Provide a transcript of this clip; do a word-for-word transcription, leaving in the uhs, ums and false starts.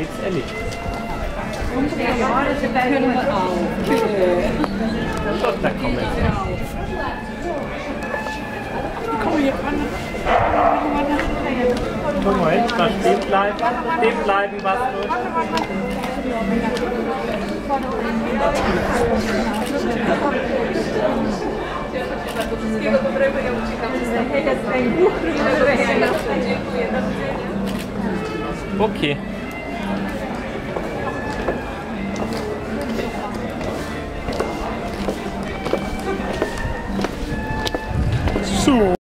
geht's erledigt. Können wir auch. Doch, da kommen wir. Komm hier ran. Moment, mal stehen bleiben. Stehen bleiben, was wird. Wszystkiego dobrego, ja uciekam. Okay. So.